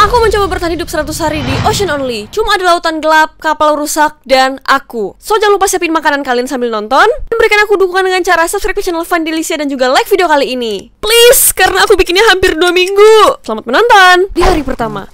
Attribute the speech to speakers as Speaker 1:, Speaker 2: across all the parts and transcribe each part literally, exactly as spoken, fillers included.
Speaker 1: Aku mencoba bertahan hidup seratus hari di Ocean Only. Cuma ada lautan gelap, kapal rusak, dan aku. So jangan lupa siapin makanan kalian sambil nonton. Dan berikan aku dukungan dengan cara subscribe ke channel Vandelicia dan juga like video kali ini. Please, karena aku bikinnya hampir dua minggu. Selamat menonton. Di hari pertama.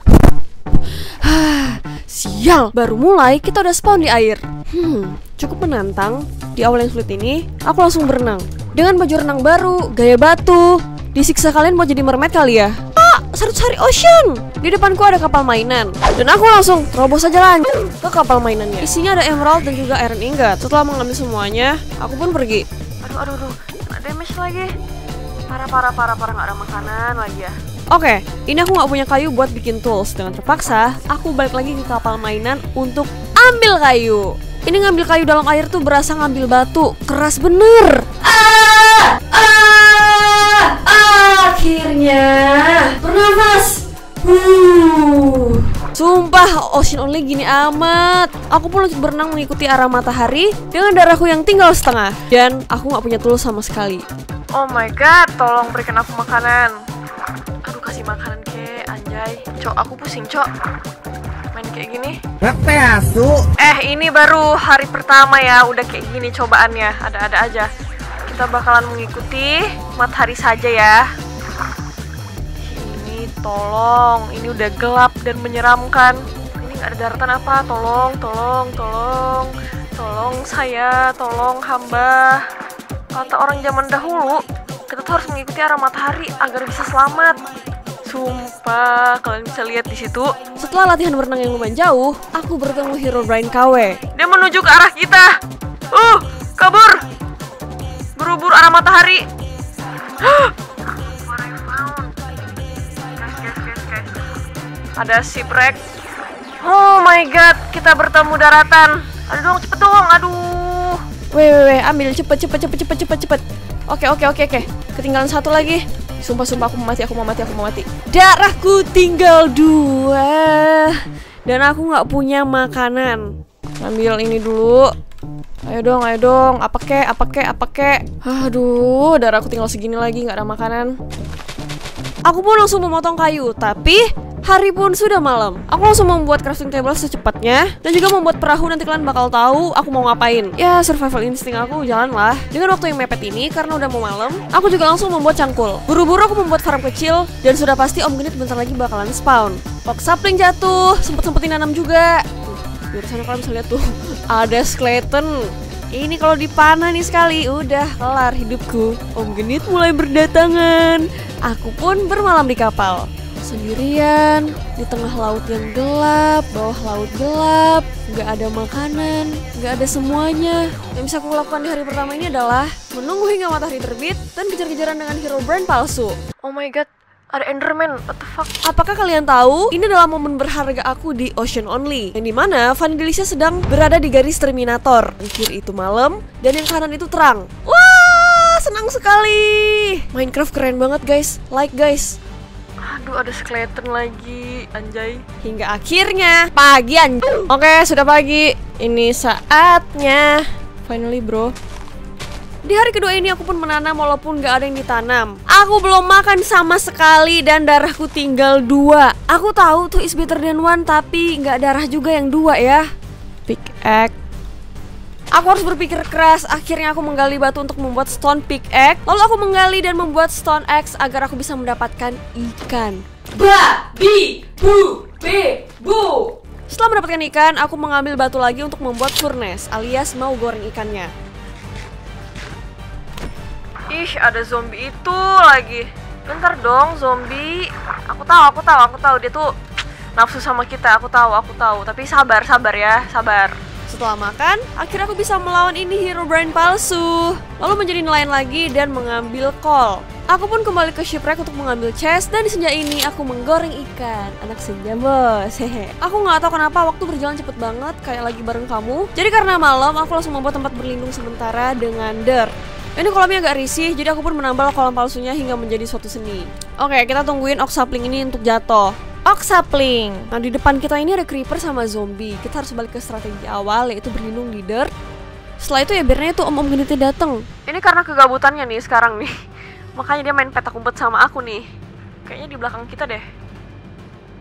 Speaker 1: Sial, baru mulai kita udah spawn di air. Hmm, cukup menantang. Di awal yang sulit ini, aku langsung berenang. Dengan baju renang baru, gaya batu. Disiksa kalian mau jadi mermaid kali ya? seratus hari ocean. Di depanku ada kapal mainan dan aku langsung terobos aja lanjut ke kapal mainannya. Isinya ada emerald dan juga iron ingot. Setelah mengambil semuanya, aku pun pergi. Aduh aduh aduh, kena damage lagi. Parah parah parah parah, nggak ada makanan lagi ya. Oke, ini aku nggak punya kayu buat bikin tools. Dengan terpaksa, aku balik lagi ke kapal mainan untuk ambil kayu. Ini ngambil kayu dalam air tuh berasa ngambil batu. Keras bener. Ah, ah, akhirnya bernafas. Uh. Sumpah, Ocean Only gini amat. Aku pun lanjut berenang mengikuti arah matahari dengan darahku yang tinggal setengah. Dan aku nggak punya tools sama sekali. Oh my god, tolong berikan aku makanan. Aduh, kasih makanan ke anjay. Cok, aku pusing, Cok. Main kayak gini. Eh, ini baru hari pertama ya, udah kayak gini cobaannya. Ada-ada aja. Kita bakalan mengikuti matahari saja ya. Ini tolong, ini udah gelap dan menyeramkan. Ini nggak ada daratan apa? Tolong, tolong, tolong, tolong saya, tolong hamba. Kata orang zaman dahulu, kita tuh harus mengikuti arah matahari agar bisa selamat. Sumpah, kalian bisa lihat di situ. Setelah latihan berenang yang lumayan jauh, aku bertemu Herobrine K W. Dia menuju ke arah kita. Uh, kabur. Buru-buru arah matahari. What I found. Guys, guys, guys, guys. Ada shipwreck. Oh my god, kita bertemu daratan. Aduh dong, cepet dong, aduh. Weh, weh, weh, ambil cepet, cepet, cepet, cepet, cepet, cepet. Oke, oke, oke, oke. Ketinggalan satu lagi. Sumpah, sumpah, aku mau mati, aku mau mati, aku mau mati. Darahku tinggal dua. Dan aku nggak punya makanan. Ambil ini dulu. Ayo dong, ayo dong. Apa kek, apa kek, apa kek. Aduh, darahku tinggal segini lagi, nggak ada makanan. Aku pun langsung memotong kayu, tapi hari pun sudah malam. Aku langsung membuat crafting table secepatnya dan juga membuat perahu. Nanti kalian bakal tahu aku mau ngapain. Ya, survival instinct aku jalan lah. Dengan waktu yang mepet ini, karena udah mau malam, aku juga langsung membuat cangkul. Buru-buru aku membuat farm kecil dan sudah pasti Om Genit bentar lagi bakalan spawn. Oak sapling jatuh, sempet-sempetin nanam juga. Tuh, di sana kalian bisa lihat tuh, ada skeleton. Ini kalau dipanah nih sekali, udah kelar hidupku. Om Genit mulai berdatangan. Aku pun bermalam di kapal. Sendirian, di tengah laut yang gelap, bawah laut gelap, nggak ada makanan, nggak ada semuanya. Yang bisa aku lakukan di hari pertama ini adalah menunggu hingga matahari terbit dan kejar-kejaran dengan Herobrine palsu. Oh my god, ada Enderman, what the fuck? Apakah kalian tahu, ini adalah momen berharga aku di Ocean Only, yang dimana Vandelicia sedang berada di garis Terminator. Yang kiri itu malam, dan yang kanan itu terang. Wah, senang sekali. Minecraft keren banget guys, like guys. Aduh, ada skeleton lagi, anjay. Hingga akhirnya pagi, anjay. Oke, sudah pagi. Ini saatnya. Finally, bro. Di hari kedua ini aku pun menanam walaupun gak ada yang ditanam. Aku belum makan sama sekali dan darahku tinggal dua. Aku tahu tuh is better than one, tapi gak darah juga yang dua ya. Pickaxe. Aku harus berpikir keras. Akhirnya aku menggali batu untuk membuat stone pickaxe. Lalu aku menggali dan membuat stone axe agar aku bisa mendapatkan ikan. Babi bu be bu. Setelah mendapatkan ikan, aku mengambil batu lagi untuk membuat furnace alias mau goreng ikannya. Ih, ada zombie itu lagi. Bentar dong, zombie. Aku tahu, aku tahu, aku tahu dia tuh nafsu sama kita. Aku tahu, aku tahu. Tapi sabar, sabar ya, sabar. Setelah makan, akhirnya aku bisa melawan ini Herobrine palsu. Lalu menjadi nelayan lagi dan mengambil kol. Aku pun kembali ke shipwreck untuk mengambil chest. Dan di senja ini aku menggoreng ikan. Anak senja bos, hehe. Aku nggak tahu kenapa waktu berjalan cepet banget, kayak lagi bareng kamu. Jadi karena malam, aku langsung membuat tempat berlindung sementara dengan dirt. Ini kolamnya agak risih, jadi aku pun menambal kolam palsunya hingga menjadi suatu seni. Oke, kita tungguin oak sapling ini untuk jatuh. Oak sapling. Nah, di depan kita ini ada creeper sama zombie. Kita harus balik ke strategi awal, yaitu berlindung di dirt. Setelah itu ya biarnya itu om-om genitnya dateng. Ini karena kegabutannya nih sekarang nih. Makanya dia main petak umpet sama aku nih. Kayaknya di belakang kita deh.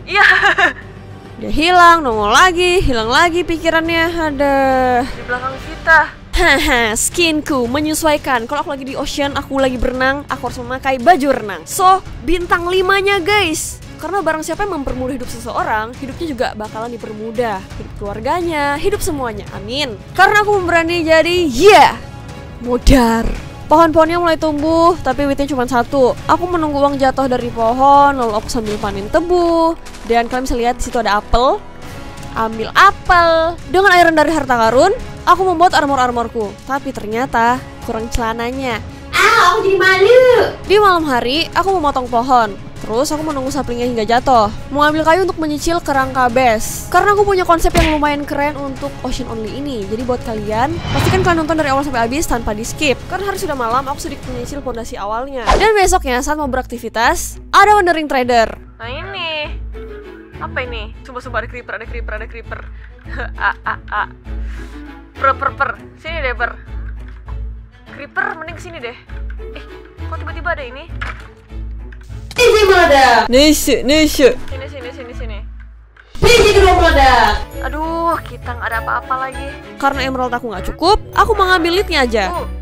Speaker 1: Iya. Dia hilang, nongol lagi, hilang lagi pikirannya. Ada di belakang kita. Haha, skinku menyesuaikan. Kalau aku lagi di ocean, aku lagi berenang, aku harus memakai baju renang. So, bintang limanya guys. Karena barang siapa yang mempermudah hidup seseorang, hidupnya juga bakalan dipermudah. Hidup keluarganya, hidup semuanya. Amin. Karena aku berani jadi, ya, yeah, modar. Pohon-pohonnya mulai tumbuh, tapi witnya cuma satu. Aku menunggu uang jatuh dari pohon, lalu aku sambil panen tebu. Dan kalian bisa lihat di situ ada apel. Ambil apel. Dengan airan dari harta karun, aku membuat armor-armorku. Tapi ternyata kurang celananya. Ah, aku jadi malu. Di malam hari, aku memotong pohon. Terus aku menunggu saplingnya hingga jatuh. Mengambil kayu untuk menyicil kerangka base. Karena aku punya konsep yang lumayan keren untuk Ocean Only ini. Jadi buat kalian, pastikan kalian nonton dari awal sampai habis tanpa di skip. Karena hari sudah malam, aku sedikit menyicil pondasi awalnya. Dan besoknya saat mau beraktivitas, ada Wandering Trader. Nah ini, apa ini? Coba-coba ada creeper, ada creeper, ada creeper. ah ah ah. Per per per, sini deh per. Creeper, mending kesini deh. Eh, kok tiba-tiba ada ini? Ini meledak. Nisu, nisu. Sini, sini, sini, sini. Ini kedua meledak. Aduh, kita nggak ada apa-apa lagi. Karena emerald aku nggak cukup, aku mengambil leadnya aja. Uh.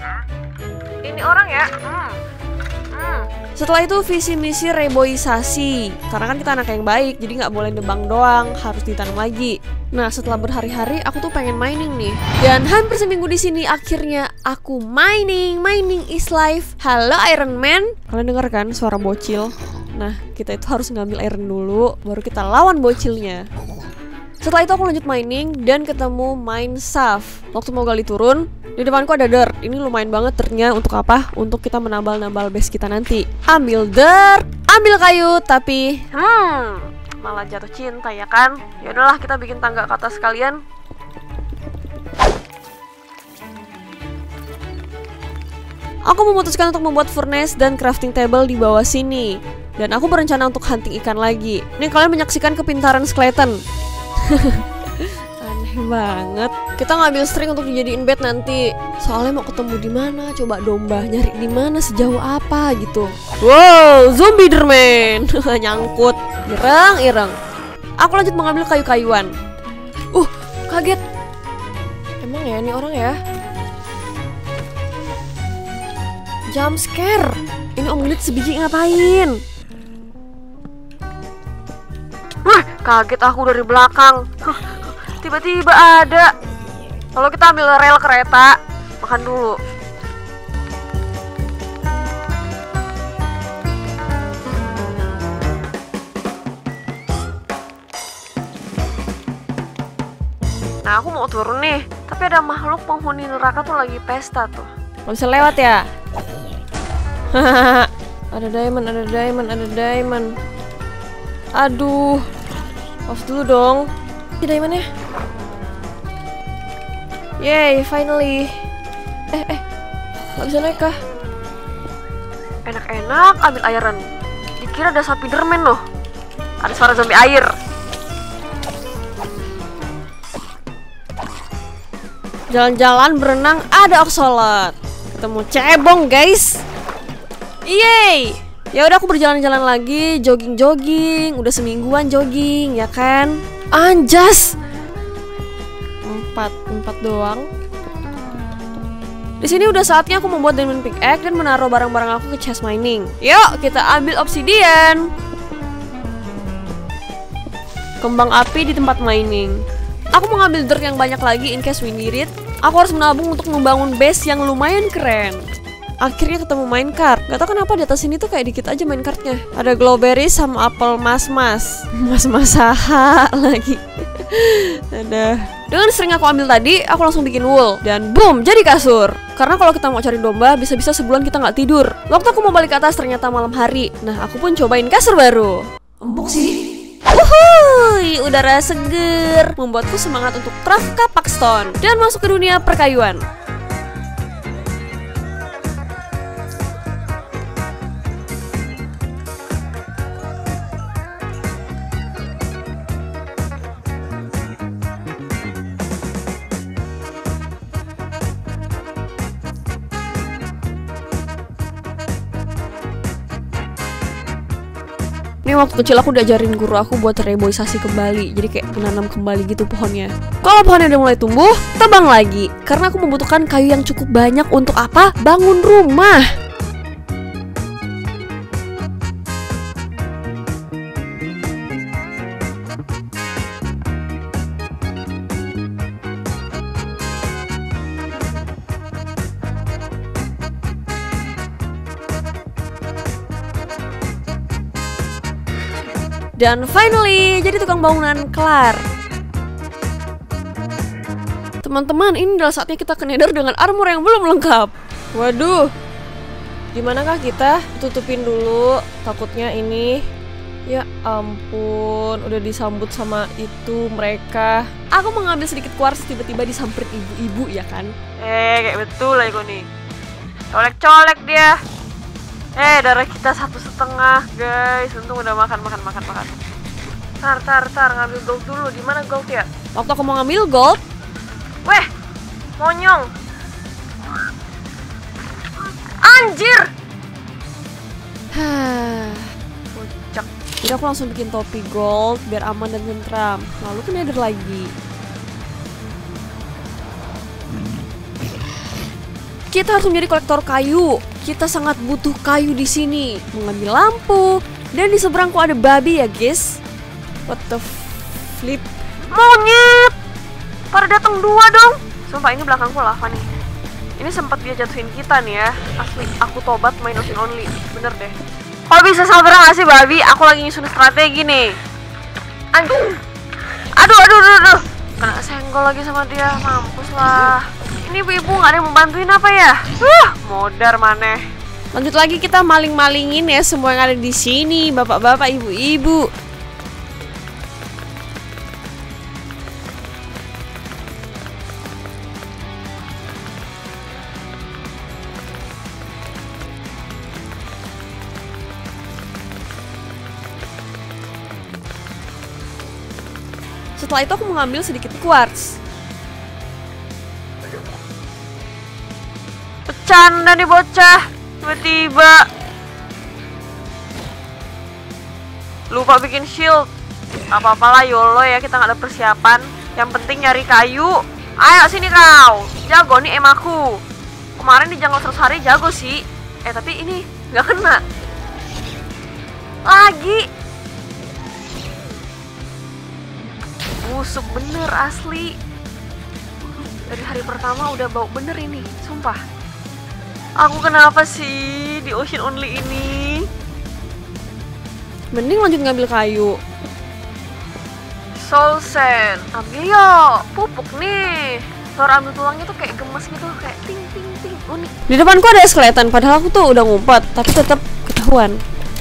Speaker 1: Ini orang ya. Hmm. Hmm. Setelah itu visi misi reboisasi. Karena kan kita anak yang baik, jadi nggak boleh nebang doang, harus ditanam lagi. Nah, setelah berhari-hari aku tuh pengen mining nih. Dan hampir seminggu di sini akhirnya aku mining. Mining is life. Halo Iron Man. Kalian dengar kan suara bocil? Nah, kita itu harus ngambil iron dulu, baru kita lawan bocilnya. Setelah itu aku lanjut mining dan ketemu mine shaft. Waktu mau gali turun, di depanku ada dirt. Ini lumayan banget dirtnya untuk apa? Untuk kita menambal-nambal base kita nanti. Ambil dirt, ambil kayu, tapi hmm, malah jatuh cinta ya kan? Ya udahlah, kita bikin tangga ke atas sekalian. Aku memutuskan untuk membuat furnace dan crafting table di bawah sini. Dan aku berencana untuk hunting ikan lagi. Nih kalian menyaksikan kepintaran skeleton. Aneh banget. Kita ngambil string untuk dijadiin bed nanti. Soalnya mau ketemu di mana? Coba domba nyari di mana, sejauh apa gitu. Wow, zombie derman. Nyangkut. Ireng, ireng. Aku lanjut mengambil kayu-kayuan. Uh, kaget. Emang ya ini orang ya? Jump scare. Ini Om Lid sebiji ngapain? Wah, kaget aku dari belakang. Tiba-tiba ada. Kalau kita ambil rel kereta, makan dulu. Nah, aku mau turun nih, tapi ada makhluk penghuni neraka tuh lagi pesta tuh. Gak bisa lewat ya? Ada diamond, ada diamond, ada diamond. Aduh, off dulu dong. Ini diamondnya. Yay, finally. Eh, eh, gak bisa naik kah? Enak-enak ambil iron. Dikira ada sapi derman loh. Ada suara zombie air. Jalan-jalan berenang ada oxalot. Ketemu cebong guys. Yeay. Ya udah aku berjalan-jalan lagi, jogging-jogging, udah semingguan jogging ya kan. Anjas. Empat, empat doang. Di sini udah saatnya aku membuat diamond pickaxe dan menaruh barang-barang aku ke chest mining. Yuk, kita ambil obsidian. Kembang api di tempat mining. Aku mau ngambil dirt yang banyak lagi in case we need it. Aku harus menabung untuk membangun base yang lumayan keren. Akhirnya ketemu minecart. Gak tau kenapa di atas sini tuh kayak dikit aja minecartnya. Ada glowberry sama apel mas-mas. Mas-mas saha lagi. Ada. Dengan string aku ambil tadi, aku langsung bikin wool. Dan boom, jadi kasur. Karena kalau kita mau cari domba, bisa-bisa sebulan kita nggak tidur. Waktu aku mau balik ke atas ternyata malam hari. Nah, aku pun cobain kasur baru. Empuk sih. Uhuy, udara seger membuatku semangat untuk craft kapak stone dan masuk ke dunia perkayuan. Nih Ini waktu kecil aku diajarin guru aku buat reboisasi kembali. Jadi kayak menanam kembali gitu pohonnya. Kalau pohonnya udah mulai tumbuh, tebang lagi. Karena aku membutuhkan kayu yang cukup banyak untuk apa? Bangun rumah. Dan finally, jadi tukang bangunan kelar. Teman-teman, ini adalah saatnya kita ke Nether dengan armor yang belum lengkap. Waduh, dimanakah kita? Tutupin dulu, takutnya ini. Ya ampun, udah disambut sama itu mereka. Aku mengambil sedikit quartz, tiba-tiba disamperin ibu-ibu ya kan? Eh, kayak betul lah itu nih. Colek-colek dia. Eh, darah kita satu setengah, guys. Untung udah makan, makan, makan, makan. Tar, tar, tar, ngambil gold dulu. Di mana gold ya? Waktu aku mau ngambil gold, weh, monyong. Anjir. Hah, kocak. Jadi aku langsung bikin topi gold biar aman dan tentram. Lalu ke Nether lagi. Kita harus menjadi kolektor kayu. Kita sangat butuh kayu di sini. Mengambil lampu. Dan di seberangku ada babi ya guys. What the flip. Monyet. Pada datang dua dong. Sumpah ini belakangku lava nih. Ini sempat dia jatuhin kita nih ya. Asli aku tobat main ocean only. Bener deh. Kok bisa sabar gak sih babi? Aku lagi nyusun strategi nih. Aduh. Aduh aduh aduh, aduh. Kena senggol lagi sama dia. Mampus lah. Ini ibu-ibu gak ada yang mau bantuin apa ya? Uh, modar maneh. Lanjut lagi kita maling-malingin ya semua yang ada di sini, bapak-bapak, ibu-ibu. Setelah itu aku mengambil sedikit quartz. Bercanda nih bocah, tiba-tiba lupa bikin shield. Apa-apalah YOLO ya, kita nggak ada persiapan. Yang penting nyari kayu. Ayo sini kau, jago nih emaku. Kemarin di jungle seratus hari jago sih. Eh tapi ini nggak kena. Lagi. Busuk bener asli. Dari hari pertama udah bau bener ini, sumpah. Aku kenapa sih di ocean only ini? Mending lanjut ngambil kayu. Soul sand, ambil yuk. Pupuk nih. Suara ambil tulangnya tuh kayak gemes gitu, kayak ting ting ting. Unik. Di depanku ada skeleton, padahal aku tuh udah ngumpet, tapi tetap ketahuan.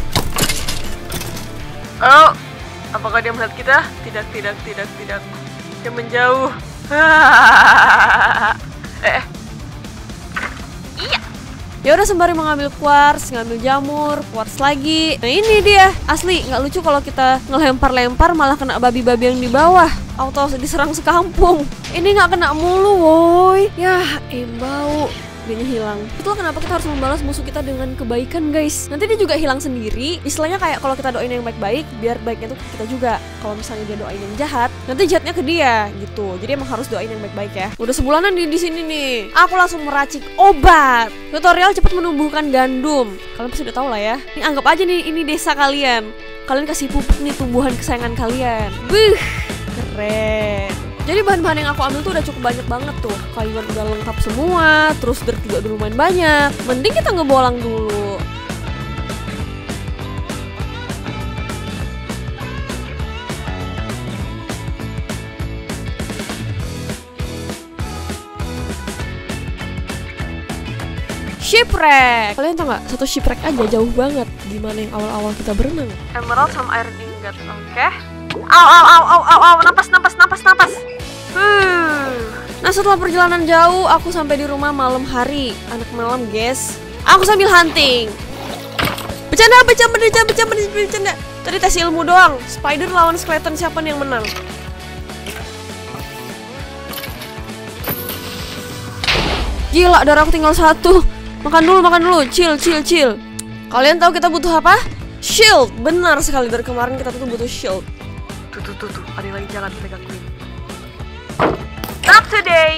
Speaker 1: Oh, apakah dia melihat kita? Tidak, tidak, tidak, tidak. Dia menjauh. eh. Iya. Ya udah sembari mengambil quartz, ngambil jamur, quartz lagi. Nah ini dia, asli nggak lucu kalau kita ngelempar-lempar malah kena babi-babi yang di bawah. Auto diserang sekampung. Ini nggak kena mulu, woi. Yah, embau. Dianya hilang. Itulah kenapa kita harus membalas musuh kita dengan kebaikan, guys. Nanti dia juga hilang sendiri. Istilahnya kayak kalau kita doain yang baik-baik, biar baiknya tuh ke kita juga. Kalau misalnya dia doain yang jahat, nanti jahatnya ke dia, gitu. Jadi emang harus doain yang baik-baik ya. Udah sebulanan di di sini nih. Aku langsung meracik obat. Tutorial cepat menumbuhkan gandum. Kalian pasti udah tahu lah ya. Ini anggap aja nih ini desa kalian. Kalian kasih pupuk nih tumbuhan kesayangan kalian. Wih, keren. Jadi bahan-bahan yang aku ambil tuh udah cukup banyak banget tuh. Kayuan udah lengkap semua, terus dirt juga udah lumayan banyak. Mending kita ngebolang dulu. Shipwreck. Kalian tau gak? Satu shipwreck aja jauh banget. Gimana yang awal-awal kita berenang? Emerald sama iron ingot, oke? Okay. Au, au, au, au, au, au, napas, napas, napas, napas. Hmm. Nah setelah perjalanan jauh, aku sampai di rumah malam hari. Anak malam, guys. Aku sambil hunting. Bercanda, bercanda, bercanda, bercanda, bercanda. Tadi tes ilmu doang. Spider lawan skeleton, siapa nih yang menang? Gila, darah aku tinggal satu. Makan dulu, makan dulu. Chill, chill, chill. Kalian tahu kita butuh apa? Shield, benar sekali, dari kemarin kita tuh butuh shield. Tuh tuh tuh, tuh. Ada yang lagi jalan, kita gangguin. Not today.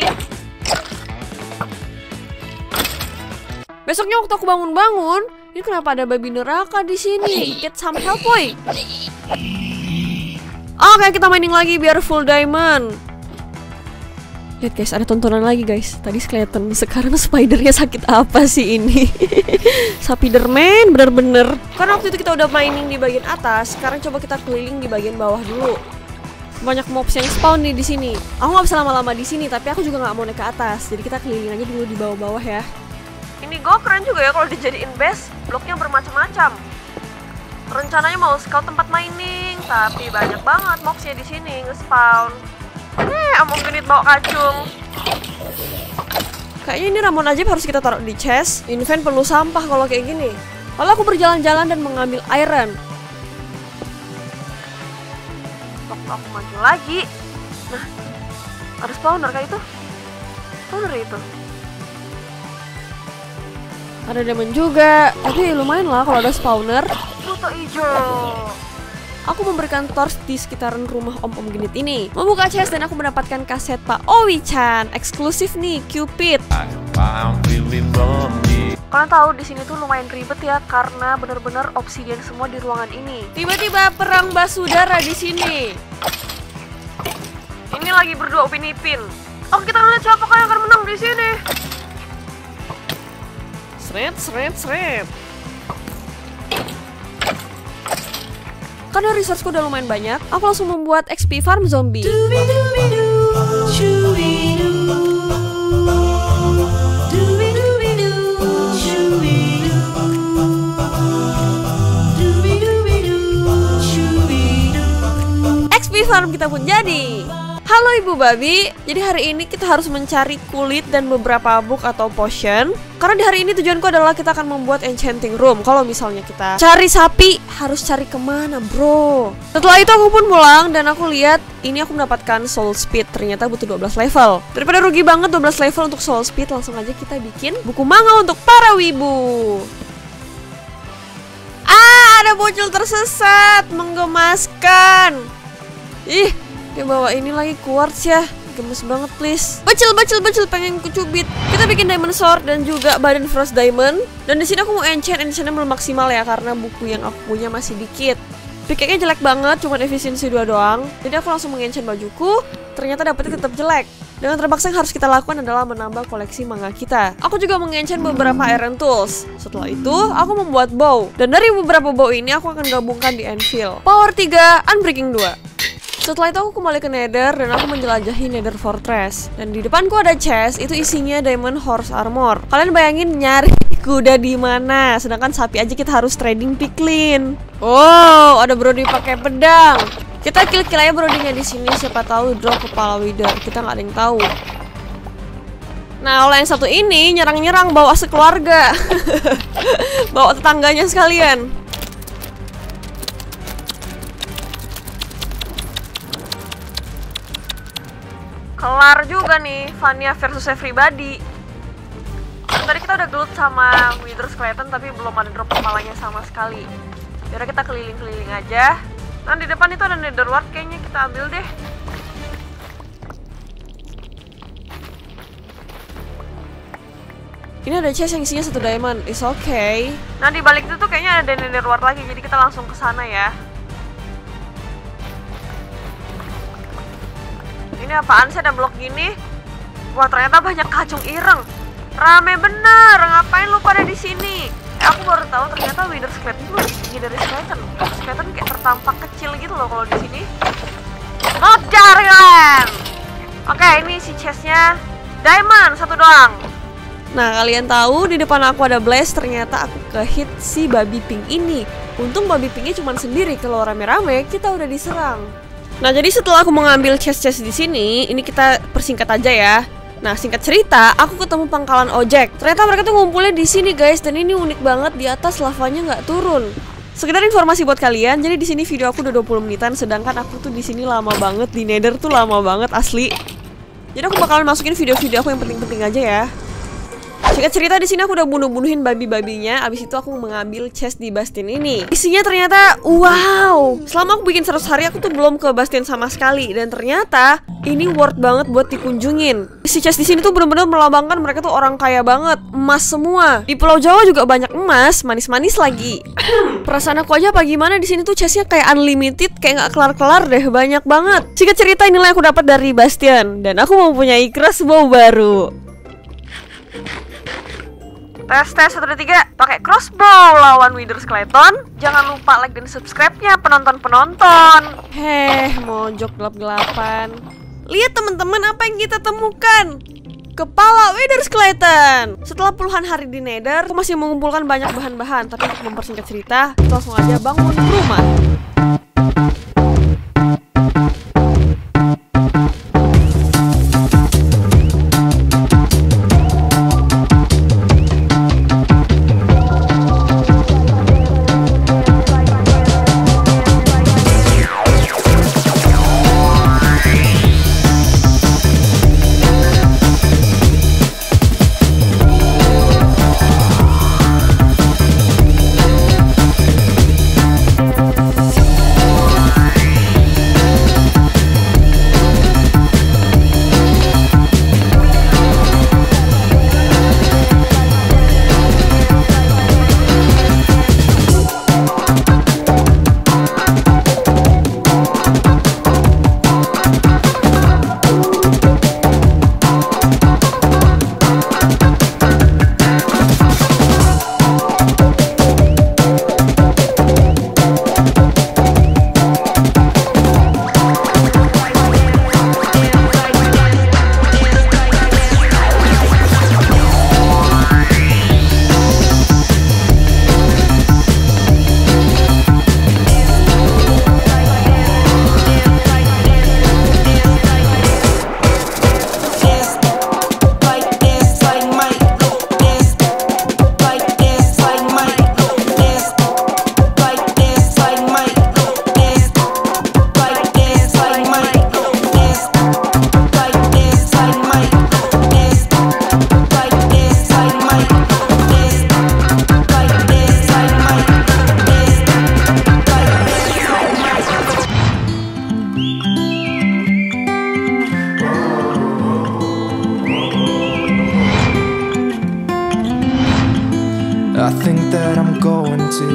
Speaker 1: Besoknya waktu aku bangun-bangun, ini kenapa ada babi neraka di sini? Get some help, boy. Oke, kita mining lagi biar full diamond. Lihat guys, ada tontonan lagi guys. Tadi skeleton, sekarang spidernya sakit apa sih ini? Spiderman bener-bener. Karena waktu itu kita udah mining di bagian atas, sekarang coba kita keliling di bagian bawah dulu. Banyak mobs yang spawn nih di sini. Aku nggak bisa lama-lama di sini, tapi aku juga nggak mau naik ke atas. Jadi kita keliling aja dulu di bawah-bawah ya. Ini go keren juga ya kalau dijadiin base. Bloknya bermacam-macam. Rencananya mau scout tempat mining, tapi banyak banget mobsnya di sini nge-spawn. Eh, among genit bawa kacung. Kayaknya ini Ramon aja harus kita taruh di chest. Invent perlu sampah kalau kayak gini. Lalu aku berjalan-jalan dan mengambil iron. Waktu aku maju lagi. Nah, ada spawner kayak itu. Spawner itu. Ada diamond juga. Tapi lumayan lah kalau ada spawner. Foto hijau. Aku memberikan torch di sekitaran rumah om-om genit ini. Membuka chest dan aku mendapatkan kaset Pak Owi-chan. Eksklusif nih, Cupid. Kalian tahu di sini tuh lumayan ribet ya karena bener-bener obsidian semua di ruangan ini. Tiba-tiba perang basudara di sini. Ini lagi berdua Upin Ipin. Oh, kita lihat siapa yang akan menang di sini. Seret, seret, seret. Karena resourceku udah lumayan banyak, aku langsung membuat X P farm zombie. X P farm kita pun jadi. Halo Ibu Babi, jadi hari ini kita harus mencari kulit dan beberapa book atau potion. Karena di hari ini tujuanku adalah kita akan membuat enchanting room. Kalau misalnya kita cari sapi, harus cari kemana bro? Setelah itu aku pun pulang dan aku lihat ini aku mendapatkan soul speed. Ternyata butuh dua belas level. Daripada rugi banget dua belas level untuk soul speed, langsung aja kita bikin buku manga untuk para wibu. Ah, ada bocil tersesat, menggemaskan. Ih, dia bawa ini lagi quartz ya. Gemes banget please. Bacil bacil bacil pengen kucubit. Kita bikin diamond sword dan juga badan frost diamond. Dan di sini aku mau enchant, enchantnya belum maksimal ya karena buku yang aku punya masih dikit. Pickaxe-nya jelek banget, cuma efisiensi dua doang. Jadi aku langsung mengenchant bajuku. Ternyata dapetnya tetap jelek. Dengan terpaksa yang harus kita lakukan adalah menambah koleksi manga kita. Aku juga mengenchant beberapa iron tools. Setelah itu, aku membuat bow. Dan dari beberapa bow ini aku akan gabungkan di anvil. Power tiga, unbreaking dua. Setelah itu aku kembali ke Nether dan aku menjelajahi Nether Fortress. Dan di depanku ada chest, itu isinya diamond horse armor. Kalian bayangin nyari kuda di mana, sedangkan sapi aja kita harus trading piglin. Oh, ada Brody pakai pedang. Kita kill-kill aja Brodinya di sini, siapa tahu drop kepala wither. Kita nggak ada yang tahu. Nah, kalau yang satu ini nyerang-nyerang bawa sekeluarga. Bawa tetangganya sekalian. Kelar juga nih Vania versus everybody. Tadi kita udah gelut sama wither skeleton tapi belum ada drop kepalanya sama sekali. Biar kita keliling-keliling aja. Nah di depan itu ada nether wart, kayaknya kita ambil deh. Ini ada chest yang isinya satu diamond, it's okay. Nah di balik itu tuh kayaknya ada nether wart lagi, jadi kita langsung ke sana ya. Ini apaan sih ada blok gini? Wah ternyata banyak kacung ireng. Rame bener, ngapain lu pada di sini? Eh aku baru tahu ternyata wither skeleton itu lebih tinggi dari skeleton. Skeleton kayak tertampak kecil gitu loh kalau di sini. Ngejar kalian. Oke ini si chestnya diamond satu doang. Nah kalian tahu di depan aku ada blaze, ternyata aku kehit si babi pink ini. Untung babi pinknya cuma sendiri, kalau rame-rame kita udah diserang. Nah jadi setelah aku mengambil chest-chest di sini, ini kita persingkat aja ya. Nah singkat cerita, aku ketemu pangkalan ojek. Ternyata mereka tuh ngumpulnya di sini guys, dan ini unik banget, di atas lavanya nggak turun. Sekedar informasi buat kalian, jadi di sini video aku udah dua puluh menitan, sedangkan aku tuh di sini lama banget, di Nether tuh lama banget asli. Jadi aku bakalan masukin video-video aku yang penting-penting aja ya. Singkat cerita di sini aku udah bunuh-bunuhin babi-babinya. Abis itu aku mengambil chest di Bastion ini. Isinya ternyata wow. Selama aku bikin seratus hari aku tuh belum ke Bastion sama sekali. Dan ternyata ini worth banget buat dikunjungin. Isi chest di sini tuh bener-bener melambangkan mereka tuh orang kaya banget. Emas semua. Di Pulau Jawa juga banyak emas, manis-manis lagi. Perasaan aku aja apa gimana di sini tuh chestnya kayak unlimited, kayak nggak kelar-kelar deh, banyak banget. Singkat cerita inilah yang aku dapat dari Bastion. Dan aku mempunyai crossbow baru. Tes tes satu dua tiga pakai crossbow lawan Wither Skeleton. Jangan lupa like dan subscribe-nya penonton-penonton. Heh, mojok gelap-gelapan. Lihat teman-teman apa yang kita temukan. Kepala Wither Skeleton. Setelah puluhan hari di Nether, aku masih mengumpulkan banyak bahan-bahan. Tapi untuk mempersingkat cerita, kita langsung aja bangun rumah.
Speaker 2: I think that I'm going to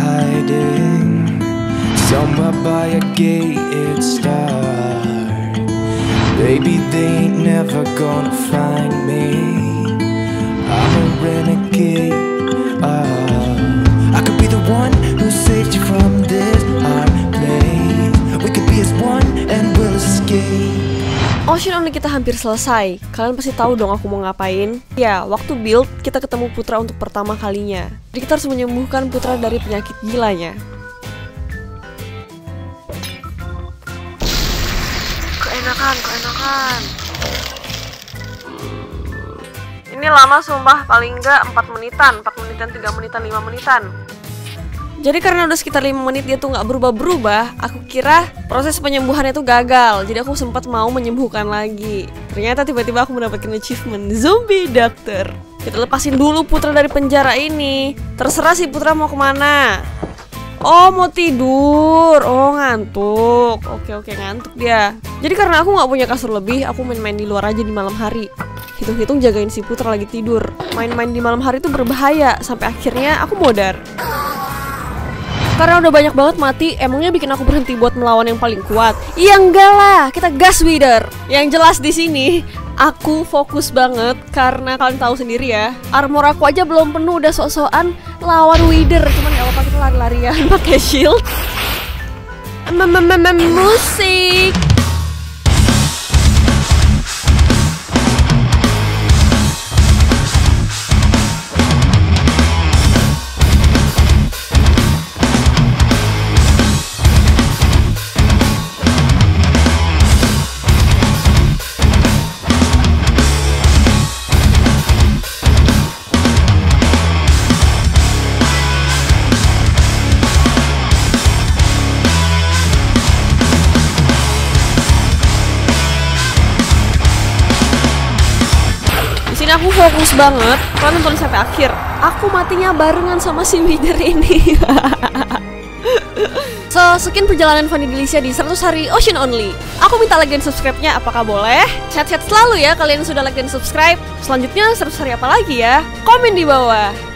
Speaker 2: hiding somewhere by a gated star. Baby, they ain't never gonna find me. I'm a renegade. Oh, I could be the one who saved you from this hard place. We could be as one and we'll escape.
Speaker 1: Ocean Only kita hampir selesai. Kalian pasti tahu dong aku mau ngapain. Ya, waktu build kita ketemu Putra untuk pertama kalinya. Jadi kita harus menyembuhkan Putra dari penyakit gilanya. Keenakan, keenakan. Ini lama sumpah, paling enggak empat menitan, empat menitan, tiga menitan, lima menitan. Jadi karena udah sekitar lima menit dia tuh nggak berubah-berubah, aku kira proses penyembuhannya tuh gagal. Jadi aku sempat mau menyembuhkan lagi. Ternyata tiba-tiba aku mendapatkan achievement Zombie Doctor. Kita lepasin dulu Putra dari penjara ini. Terserah sih Putra mau kemana. Oh, mau tidur. Oh, ngantuk. Oke oke ngantuk dia. Jadi karena aku nggak punya kasur lebih, aku main-main di luar aja di malam hari. Hitung-hitung jagain si Putra lagi tidur. Main-main di malam hari itu berbahaya. Sampai akhirnya aku modar. Karena udah banyak banget mati, emangnya bikin aku berhenti buat melawan yang paling kuat? Ya enggak lah, kita gas Wither. Yang jelas di sini aku fokus banget karena kalian tahu sendiri ya, armor aku aja belum penuh udah sok-sokan lawan Wither. Cuman gak apa-apa kita lari-larian pakai shield. Musik. ini aku fokus banget. Kalian nonton sampai akhir. Aku matinya barengan sama si Wither ini. So, sekian perjalanan Fanny Delicia di seratus hari Ocean Only. Aku minta like dan subscribe-nya, apakah boleh? Sehat-sehat selalu ya kalian sudah like dan subscribe. Selanjutnya seratus hari apa lagi ya? Komen di bawah.